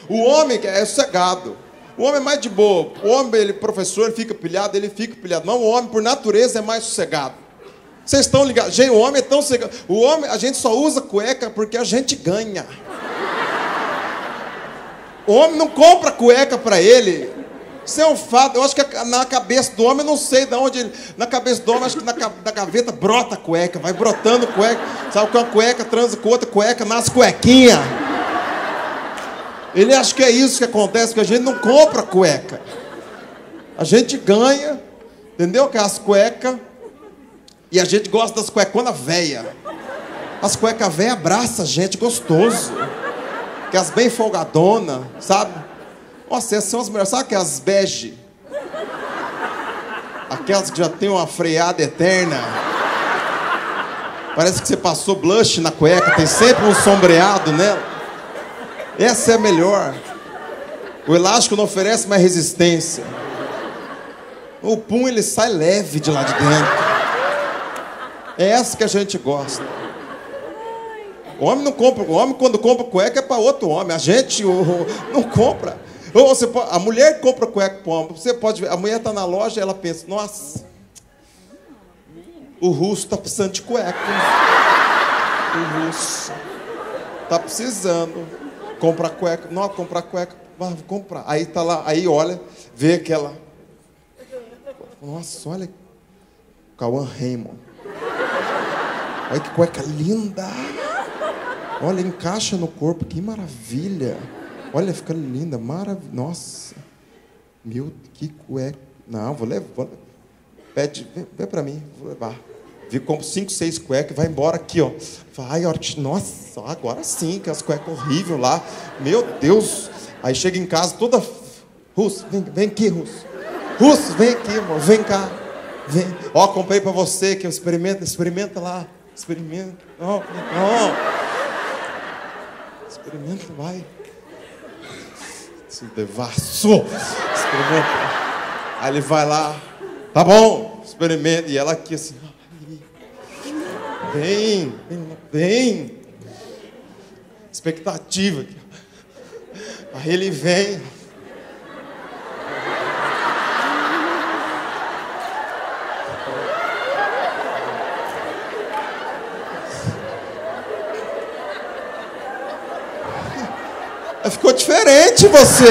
O homem é sossegado. O homem é mais de boa. O homem, ele, professor, ele fica pilhado. Não, o homem, por natureza, é mais sossegado. Vocês estão ligados? Gente, o homem é tão sossegado. O homem, a gente só usa cueca porque a gente ganha. O homem não compra cueca pra ele. Isso é um fato. Eu acho que na cabeça do homem, eu não sei de onde... Na cabeça do homem, acho que na gaveta brota cueca. Vai brotando cueca. Sabe que uma cueca transa com outra cueca, nasce cuequinha. Ele acha que é isso que acontece, porque a gente não compra cueca. A gente ganha, entendeu? Que é as cuecas. E a gente gosta das cueconas velhas. As cuecas velhas abraçam a gente, gostoso. Que as bem folgadonas, sabe? Nossa, essas são as melhores. Sabe aquelas bege? Aquelas que já tem uma freada eterna. Parece que você passou blush na cueca, tem sempre um sombreado nela. Essa é a melhor. O elástico não oferece mais resistência. O pum, ele sai leve de lá de dentro. É essa que a gente gosta. O homem não compra. O homem, quando compra cueca, é para outro homem. A gente não compra. Ou você pode, a mulher compra cueca para o homem. Você pode ver, a mulher está na loja e ela pensa, nossa, o russo está precisando de cueca. O russo está precisando. Comprar cueca. Não, comprar cueca. Vou comprar. Aí tá lá, aí olha, vê aquela. Nossa, olha. Cauã Raymond. Olha que cueca linda. Olha, encaixa no corpo, que maravilha. Olha, fica linda, maravilha. Nossa. Meu, que cueca. Não, vou levar. Pede, vem pra mim, vou levar. Vi, compro 5, 6 cuecas e vai embora aqui, ó. Vai, nossa, agora sim, que as cuecas horríveis lá. Meu Deus. Aí chega em casa toda... Russo, vem aqui, Russo. Russo, vem aqui, amor, vem cá. Vem. Ó, comprei pra você, que eu experimenta lá. Experimenta. Ó. Experimenta, vai. Se devasso. Experimenta. Aí ele vai lá. Tá bom, experimenta. E ela aqui assim... Vem. Expectativa. Aí ele vem. Ficou diferente você.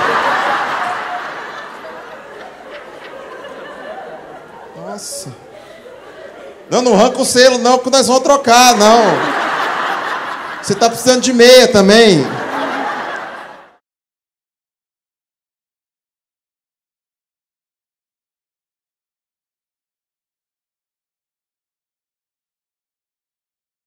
Nossa. Não arranca o selo não, que nós vamos trocar, não. Você tá precisando de meia também.